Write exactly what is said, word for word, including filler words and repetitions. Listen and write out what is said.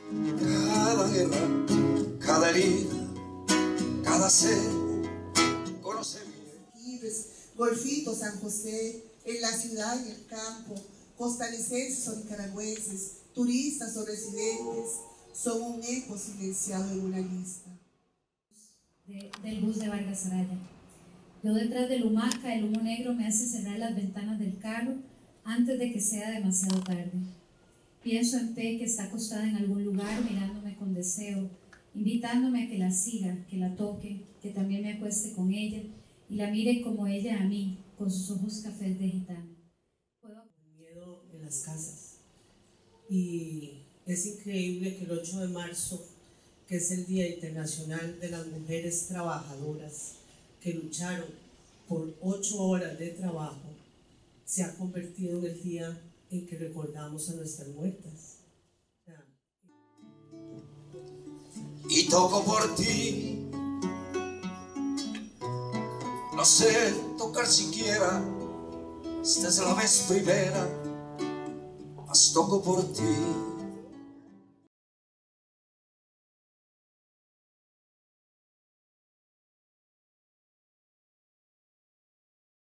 Cada guerra, cada herida, cada ser conoce bien. Golfito, San José, en la ciudad y el campo, costarricenses o nicaragüenses, turistas o residentes, son un eco silenciado en una lista. De, del bus de Vargas Araya. Yo detrás del humaca, el humo negro me hace cerrar las ventanas del carro antes de que sea demasiado tarde. Pienso en P, que está acostada en algún lugar mirándome con deseo, invitándome a que la siga, que la toque, que también me acueste con ella y la mire como ella a mí, con sus ojos cafés de gitana. ¿Puedo? Miedo en las casas. Y es increíble que el ocho de marzo, que es el Día Internacional de las Mujeres Trabajadoras, que lucharon por ocho horas de trabajo, se ha convertido en el día en que recordamos a nuestras muertas. Y toco por ti, no sé tocar siquiera, esta es la vez primera, mas toco por ti.